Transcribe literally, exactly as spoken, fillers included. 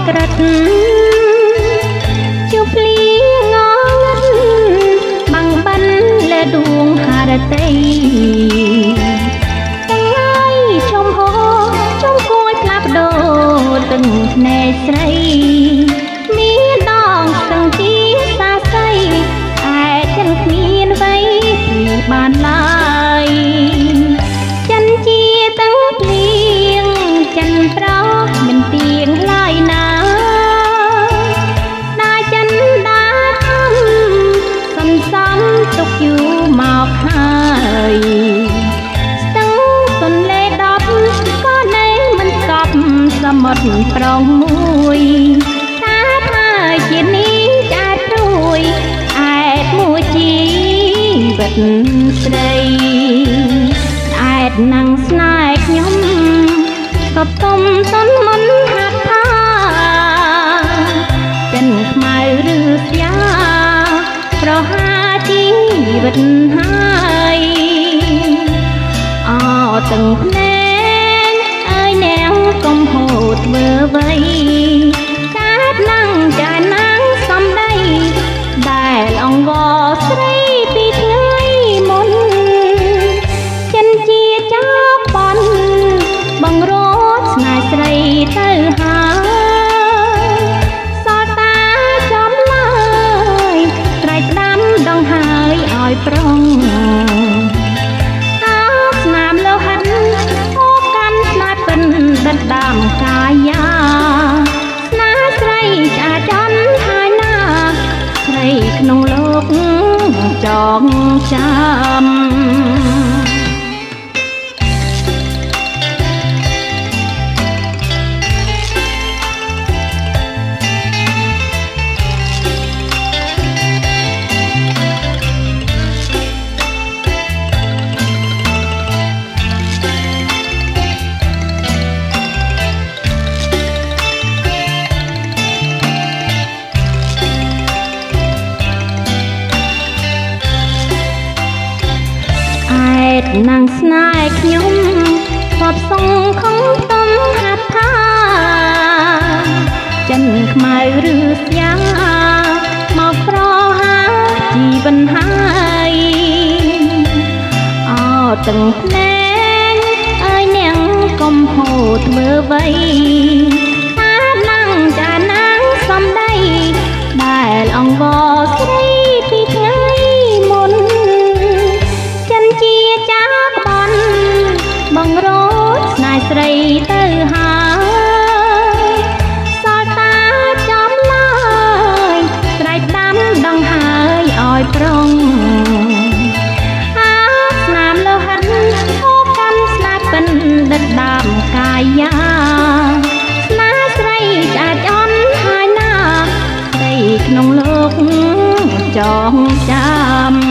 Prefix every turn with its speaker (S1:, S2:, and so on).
S1: ក្រិតជុំភ្លៀងងឹតបាំងបិនលើដួងហារតីទាំងហើយជុំហោជុំគួយផ្លាស់ប្ដូរទឹកភ្នែកស្រីមានដងស្ទឹងទីសាស័យតែចិនគ្មានអ្វីពីបានឡើយចិនជាទាំងភ្លៀងចិនប្រោះមិនទៀងឡើយណាណាចិនដាធំសំសំទុកយូរមកហើយស្ទឹងទន្លេដប់ក៏នៅមិនស្កប់សមុទ្រប្រងមួយថាថាជានេះចាត់រួយអែតមួយជីវិតស្រីអែតនឹងស្នេហ៍ខ្ញុំក៏ទុំទុនមិនហាត់ថាចិនខ្មៅឬស្យាប្រហាជីវិតហើយអោទាំងភ្នែកអើយនាងកុំហូរធ្វើអ្វីកាត់ណាំងចាយណាំងសំដីដែលអង្វរស្រីពីថ្ងៃមុនចិនជាចោលបនបងរត់ស្នេហ៍ស្រីទៅហើយសល់តាចំឡើយត្រៃស្ដាំដងហើយឲ្យប្រុងអោស្នាមលោហិតអូកាន់ស្នេហ៍ពិនដិតដាំកាយាស្នេហ៍ស្រីចាចន់ហើយណាស្រីក្នុងលោកចងចាំនាងស្នេហ៍ខ្ញុំសពសងខំទំហាត់ថាចិនខ្មៅឬស្យាមកប្រហាជីវិតហើយអោទាំងភ្នែកអើយនាងកុំហូរធ្វើអ្វីតាណាំងចាណាំងសំដីដែលអង្វរស្រីពីថ្ងៃមុនចិនជាចាបងរត់ស្នេហ៍ស្រីទៅហើយសល់តាចំឡើយត្រៃដាំដងហើយឲ្យប្រុងអាស្នាមលោហិតអូកាន់ស្នេហ៍ពិនដិតដាំកាយាស្នេហ៍ស្រីចាចន់ហើយណាស្រីក្នុងលោកចងចាំ